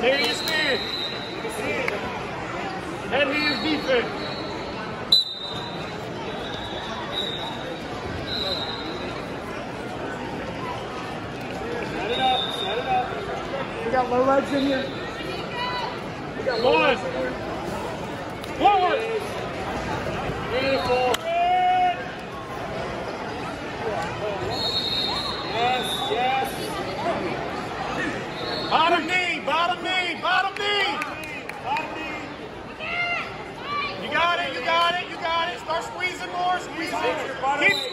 Ladies man. Head hands defense. Set it up, set it up. We got low legs in here. We got low legs in here. Forward. Beautiful. Yes, yes. Bottom knee, bottom knee, bottom knee. Bottom knee. You got it, you got it, you got it. Start squeezing more, squeeze more. Keep